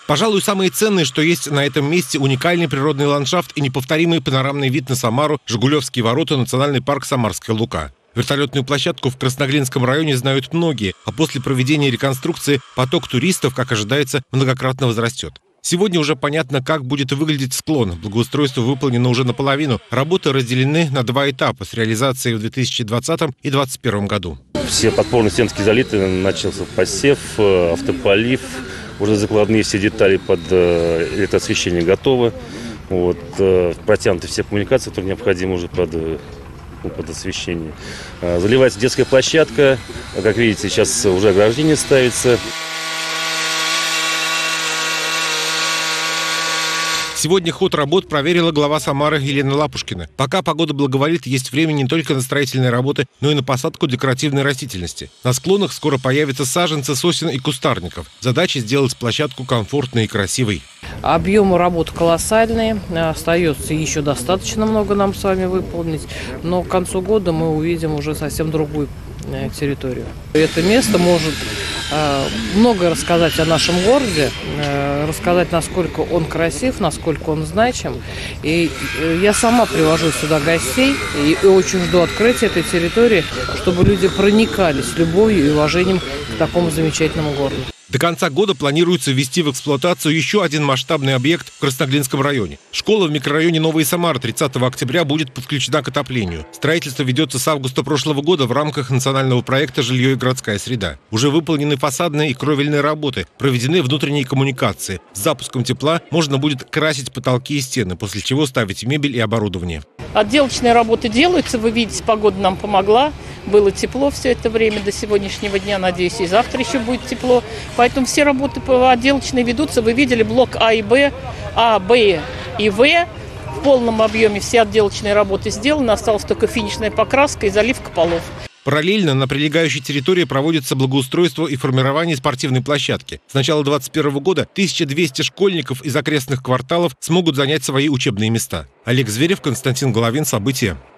Пожалуй, самое ценное, что есть на этом месте, уникальный природный ландшафт и неповторимый панорамный вид на Самару, Жигулевские ворота, национальный парк Самарская Лука. Вертолетную площадку в Красноглинском районе знают многие, а после проведения реконструкции поток туристов, как ожидается, многократно возрастет. Сегодня уже понятно, как будет выглядеть склон. Благоустройство выполнено уже наполовину. Работы разделены на 2 этапа с реализацией в 2020 и 2021 году. Все подпорные стенки залиты, начался посев, автополив. Уже закладные все детали под электроосвещение готовы. Протянуты все коммуникации, которые необходимы уже под освещение. Заливается детская площадка. Как видите, сейчас уже ограждение ставится. Сегодня ход работ проверила глава Самары Елена Лапушкина. Пока погода благоволит, есть время не только на строительные работы, но и на посадку декоративной растительности. На склонах скоро появятся саженцы сосен и кустарников. Задача сделать площадку комфортной и красивой. Объемы работ колоссальные, остается еще достаточно много нам с вами выполнить, но к концу года мы увидим уже совсем другую территорию. Это место может многое рассказать о нашем городе, рассказать, насколько он красив, насколько он значим. И я сама привожу сюда гостей и очень жду открытия этой территории, чтобы люди проникались любовью и уважением к такому замечательному городу. До конца года планируется ввести в эксплуатацию еще один масштабный объект в Красноглинском районе. Школа в микрорайоне Новая Самара 30 октября будет подключена к отоплению. Строительство ведется с августа прошлого года в рамках национального проекта «Жилье и городская среда». Уже выполнены фасадные и кровельные работы, проведены внутренние коммуникации. С запуском тепла можно будет красить потолки и стены, после чего ставить мебель и оборудование. Отделочные работы делаются. Вы видите, погода нам помогла. Было тепло все это время до сегодняшнего дня. Надеюсь, и завтра еще будет тепло. Поэтому все работы отделочные ведутся. Вы видели блок А и Б, А, Б и В. В полном объеме все отделочные работы сделаны. Осталась только финишная покраска и заливка полов. Параллельно на прилегающей территории проводится благоустройство и формирование спортивной площадки. С начала 2021 года 1200 школьников из окрестных кварталов смогут занять свои учебные места. Олег Зверев, Константин Головин. События.